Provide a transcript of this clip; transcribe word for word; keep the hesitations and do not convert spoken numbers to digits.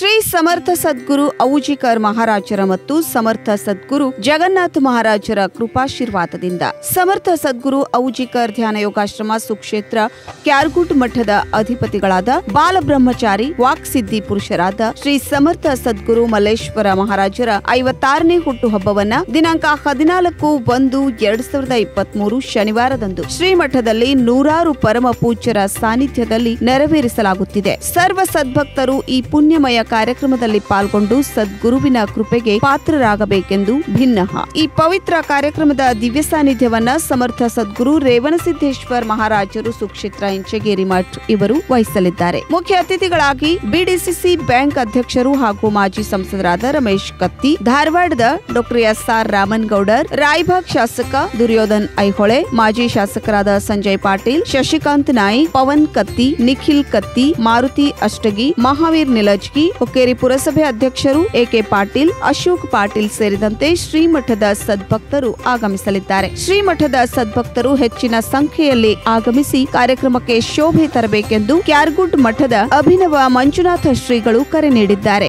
ಶ್ರೀ ಸಮರ್ಥ ಸದ್ಗುರು ಔಜಿಕರ್ ಮಹಾರಾಜರ ಮತ್ತು ಸಮರ್ಥ ಸದ್ಗುರು ಜಗನ್ನಾಥ ಮಹಾರಾಜರ ಕೃಪಾಶೀರ್ವಾದದಿಂದ ಸಮರ್ಥ ಸದ್ಗುರು ಔಜಿಕರ್ ಧ್ಯಾನ ಯೋಗಾಶ್ರಮ ಸುಕ್ಷೇತ್ರ ಕ್ಯಾರ್ಗುಡ್ ಮಠದ ಅಧಿಪತಿಗಳಾದ ಬಾಲಬ್ರಹ್ಮಚಾರಿ ವಾಕ್ಸಿದ್ಧಿ ಪುರುಷರಾದ ಶ್ರೀ ಸಮರ್ಥ ಸದ್ಗುರು ಮಲ್ಲೇಶ್ವರ ಮಹಾರಾಜರ ಐವತ್ತಾರನೇ ಹುಟ್ಟುಹಬ್ಬವನ್ನ ದಿನಾಂಕ ಹದಿನಾಲ್ಕು ಒಂದು ಎರಡ್ ಸಾವಿರದ ಇಪ್ಪತ್ತ್ ಮೂರು ಶನಿವಾರದಂದು ಶ್ರೀಮಠದಲ್ಲಿ ನೂರಾರು ಪರಮ ಪೂಜ್ಯರ ಸಾನ್ನಿಧ್ಯದಲ್ಲಿ ನೆರವೇರಿಸಲಾಗುತ್ತಿದೆ. ಸರ್ವ ಸದ್ಭಕ್ತರು ಈ ಪುಣ್ಯಮಯ ಕಾರ್ಯಕ್ರಮದಲ್ಲಿ ಪಾಲ್ಗೊಂಡು ಸದ್ಗುರುವಿನ ಕೃಪೆಗೆ ಪಾತ್ರರಾಗಬೇಕೆಂದು ಭಿನ್ನಹ. ಈ ಪವಿತ್ರ ಕಾರ್ಯಕ್ರಮದ ದಿವ್ಯ ಸಾನ್ನಿಧ್ಯವನ್ನ ಸಮರ್ಥ ಸದ್ಗುರು ರೇವಣಸಿದ್ದೇಶ್ವರ್ ಮಹಾರಾಜರು ಸುಕ್ಷೇತ್ರ ಇಂಚಗೇರಿ ಮಠ್ ಇವರು ವಹಿಸಲಿದ್ದಾರೆ. ಮುಖ್ಯ ಅತಿಥಿಗಳಾಗಿ ಬಿಡಿಸಿಸಿ ಬ್ಯಾಂಕ್ ಅಧ್ಯಕ್ಷರು ಹಾಗೂ ಮಾಜಿ ಸಂಸದರಾದ ರಮೇಶ್ ಕತ್ತಿ, ಧಾರವಾಡದ doctor S R Ramangoudar, Raybag ಶಾಸಕ ದುರ್ಯೋಧನ್ ಐಹೊಳೆ, ಮಾಜಿ ಶಾಸಕರಾದ ಸಂಜಯ್ ಪಾಟೀಲ್, ಶಶಿಕಾಂತ್ ನಾಯ್ಕ್, ಪವನ್ ಕತ್ತಿ, ನಿಖಿಲ್ ಕತ್ತಿ, ಮಾರುತಿ ಅಷ್ಟಗಿ, ಮಹಾವೀರ್ ನಿಲಜ್ಗಿ, ಹುಕ್ಕೇರಿ ಪುರಸಭೆ ಅಧ್ಯಕ್ಷರು ಎಕೆ ಪಾಟೀಲ್, ಅಶೋಕ್ ಪಾಟೀಲ್ ಸೇರಿದಂತೆ ಶ್ರೀಮಠದ ಸದ್ಭಕ್ತರು ಆಗಮಿಸಲಿದ್ದಾರೆ. ಶ್ರೀಮಠದ ಸದ್ಭಕ್ತರು ಹೆಚ್ಚಿನ ಸಂಖ್ಯೆಯಲ್ಲಿ ಆಗಮಿಸಿ ಕಾರ್ಯಕ್ರಮಕ್ಕೆ ಶೋಭೆ ತರಬೇಕೆಂದು ಕ್ಯಾರ್ಗುಡ್ ಮಠದ ಅಭಿನವ ಮಂಜುನಾಥ ಶ್ರೀಗಳು ಕರೆ ನೀಡಿದ್ದಾರೆ.